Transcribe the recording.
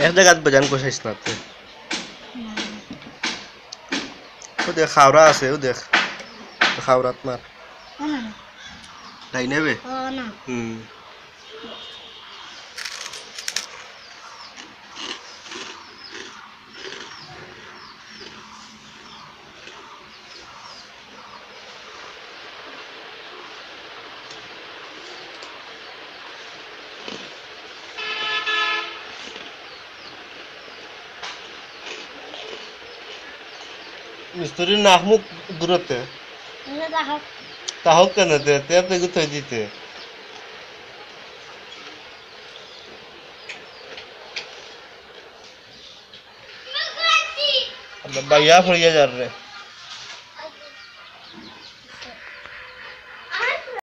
এক জায়গাত বজান কষাইছ না তুই ও দেখ খাওরা আছে ও দেখ খাওরাত মার তাই নেবে মিস্ত্রির নাক মুখ দূরতে তাহক কেন তে আপনি গুথাই দিতে বাইয়া ফড়িয়া যার রে